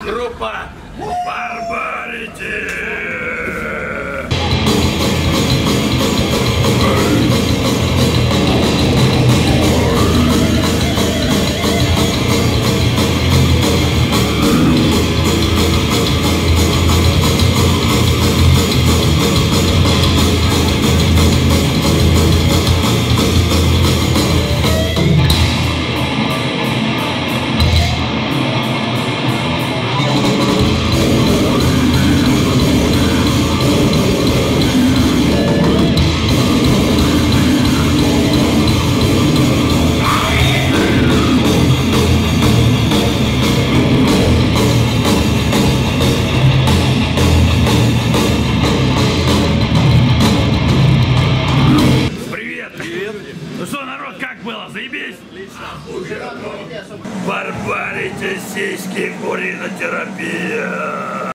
Группа Барбарити! Ну что, народ, как было? Заебись? Охуенно! Барбарити, сиськи, уринотерапия!